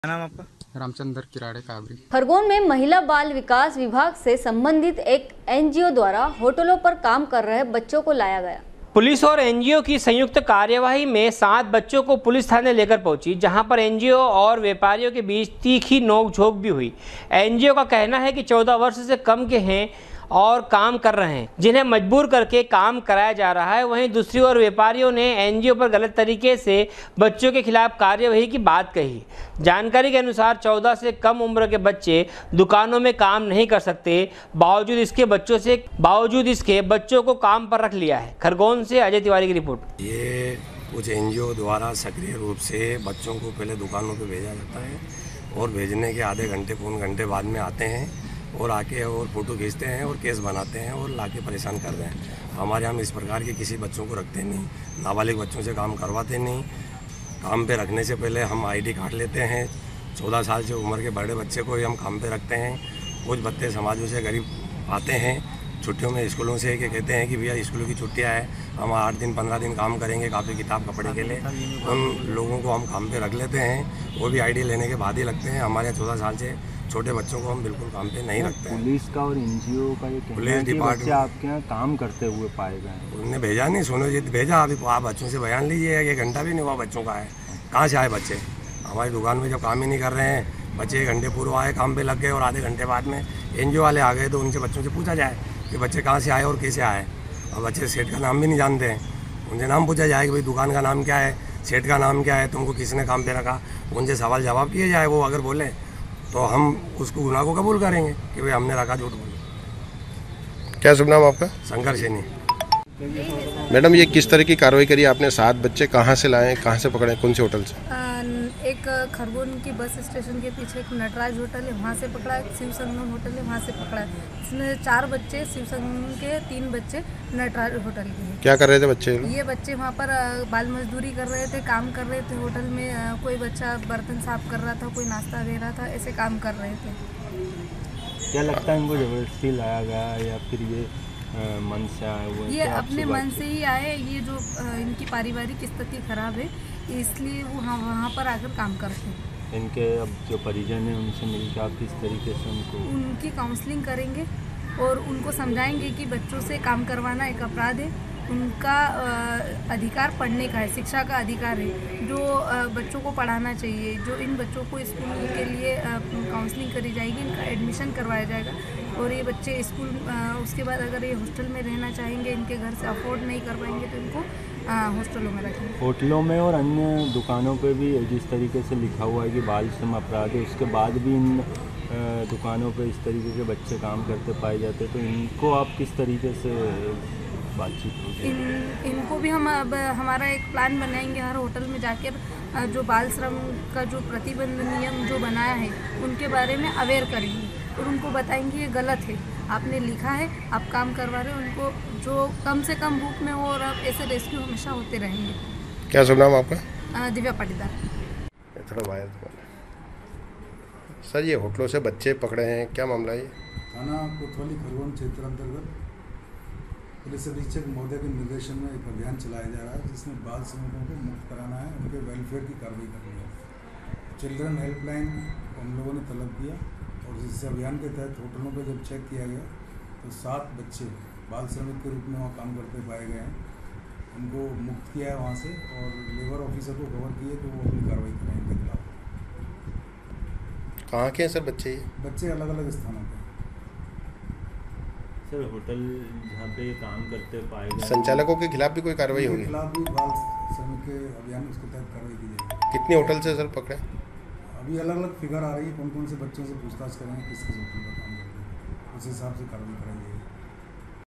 क्या नाम आपका? रामचंद्र किराड़े काबरी। खरगोन में महिला बाल विकास विभाग से संबंधित एक एनजीओ द्वारा होटलों पर काम कर रहे बच्चों को लाया गया। पुलिस और एनजीओ की संयुक्त कार्यवाही में 7 बच्चों को पुलिस थाने लेकर पहुंची, जहां पर एनजीओ और व्यापारियों के बीच तीखी नोकझोंक भी हुई। एनजीओ का कहना है कि 14 वर्ष से कम के हैं और काम कर रहे हैं, जिन्हें मजबूर करके काम कराया जा रहा है। वहीं दूसरी ओर व्यापारियों ने एनजीओ पर गलत तरीके से बच्चों के खिलाफ कार्यवाही की बात कही। जानकारी के अनुसार 14 से कम उम्र के बच्चे दुकानों में काम नहीं कर सकते, बावजूद इसके बच्चों को काम पर रख लिया है। खरगोन से अजय तिवारी की रिपोर्ट। ये कुछ एनजीओ द्वारा सक्रिय रूप से बच्चों को पहले दुकानों पे भेजा जाता है और भेजने के आधे घंटे पौन घंटे बाद में आते हैं और आके और फ़ोटो खींचते हैं और केस बनाते हैं और लाके परेशान कर रहे हैं। हमारे यहाँ इस प्रकार के किसी बच्चों को रखते नहीं, नाबालिग बच्चों से काम करवाते नहीं। काम पे रखने से पहले हम आईडी काट लेते हैं। 14 साल से उम्र के बड़े बच्चे को ही हम काम पे रखते हैं। कुछ बच्चे समाजों से गरीब आते हैं छुट्टियों में स्कूलों से, कि कहते हैं कि भैया स्कूलों की छुट्टियाँ है, हम 8 दिन 15 दिन काम करेंगे काफ़ी किताब कपड़े के लिए। उन लोगों को हम काम पे रख लेते हैं, वो भी आईडी लेने के बाद ही लगते हैं। हमारे यहाँ 14 साल से छोटे बच्चों को हम बिल्कुल काम पे नहीं रखते हैं। पुलिस का और एनजीओ का ये कहना है कि बच्चे आपके यहाँ काम करते हुए पाए गए। उन्होंने भेजा नहीं, सोनो जी भेजा। अभी आप बच्चों से बयान लीजिए, 1 घंटा भी नहीं हुआ बच्चों का है। कहाँ से आए बच्चे? हमारी दुकान में जब काम ही नहीं कर रहे हैं, बच्चे 1 घंटे पूर्व आए, काम पे लग गए और आधे घंटे बाद में एनजीओ वाले आ गए, तो उनसे बच्चों से पूछा जाए कि बच्चे कहाँ से आए और कैसे आए। और बच्चे सेठ का नाम भी नहीं जानते हैं, उनसे नाम पूछा जाए कि भाई दुकान का नाम क्या है, सेठ का नाम क्या है, तुमको किसने काम पे रखा, उनसे सवाल जवाब किए जाए। वो अगर बोले तो हम उसको गुनाह को कबूल करेंगे कि भाई हमने रखा, झूठ बोले। क्या शुभ नाम आपका? शंकर सैनी। मैडम, ये किस तरह की कार्रवाई करी आपने? 7 बच्चे कहाँ से लाए, कहाँ से पकड़े, कौन से होटल से? एक खरगोन की बस स्टेशन के पीछे एक नटराज होटल है, वहाँ से पकड़ा। एक शिव संगम होटल है, वहाँ से पकड़ा। इसमें 4 बच्चे शिव संगम के, 3 बच्चे नटराज होटल के हैं। क्या कर रहे थे बच्चे? ये बच्चे वहाँ पर बाल मजदूरी कर रहे थे, काम कर रहे थे होटल में। कोई बच्चा बर्तन साफ कर रहा था, कोई नाश्ता दे रहा था, ऐसे काम कर रहे थे। क्या लगता है इनको जबरदस्ती लाया गया या फिर ये मन से आए हुए? ये अपने मन से ही आए। ये जो इनकी पारिवारिक स्थिति खराब है, इसलिए वो वहाँ पर आकर काम करते हैं। इनके अब जो परिजन हैं उनसे मिलकर आप किस तरीके से उनकी काउंसलिंग करेंगे और उनको समझाएंगे कि बच्चों से काम करवाना एक अपराध है। उनका अधिकार पढ़ने का है, शिक्षा का अधिकार है, जो बच्चों को पढ़ाना चाहिए। जो इन बच्चों को स्कूल के लिए काउंसलिंग करी जाएगी, इनका एडमिशन करवाया जाएगा और ये बच्चे स्कूल उसके बाद अगर ये हॉस्टल में रहना चाहेंगे, इनके घर से अफोर्ड नहीं कर पाएंगे, तो इनको हॉस्टलों में रखेंगे। होटलों में और अन्य दुकानों पे भी जिस तरीके से लिखा हुआ है कि बाल श्रम अपराध है, उसके बाद भी इन दुकानों पे इस तरीके के बच्चे काम करते पाए जाते, तो इनको आप किस तरीके से बातचीत इनको भी हम अब हमारा एक प्लान बनाएंगे। हर होटल में जाकर जो बाल श्रम का जो प्रतिबंध नियम जो बनाया है उनके बारे में अवेयर करेंगे और उनको बताएंगे ये गलत है, आपने लिखा है, आप काम करवा रहे हो। उनको जो कम से कम भूख में हो और अब ऐसे रेस्क्यू हमेशा होते रहेंगे। क्या शुभ नाम आपका? दिव्या पाटीदार। थोड़ा वायर सर, ये होटलों से बच्चे पकड़े हैं, क्या मामला है? थाना कोतवाली खरगोन क्षेत्र अंतर्गत पुलिस अधीक्षक महोदय के निर्देशन में एक अभियान चलाया जा रहा है, जिसमें बाल श्रमिकों को मुक्त कराना है, उनके वेलफेयर की कार्रवाई करनी है। चिल्ड्रन हेल्पलाइन हम लोगों ने तलब किया और इस अभियान के तहत होटलों पर जब चेक किया गया तो 7 बच्चे बाल श्रमिक के रूप में वहाँ काम करते पाए गए हैं। उनको मुक्त किया है वहाँ से और लेबर ऑफिसर को खबर की है, तो वो अपनी कार्रवाई करें इनके खिलाफ। कहाँ के हैं सर बच्चे? बच्चे अलग अलग स्थानों पर। सर होटल जहाँ पे काम करते पाए गए संचालकों के खिलाफ भी कोई कार्रवाई होगी? खिलाफ भी बाल श्रमिक के अभियान उसके तहत कार्रवाई की जाएगी। कितने होटल से सर पकड़े? अभी अलग अलग फिगर आ रही है, कौन कौन से बच्चों से पूछताछ करेंगे, किस किस होटल पर काम करते हैं, उस हिसाब से कार्रवाई कराई जाएगी।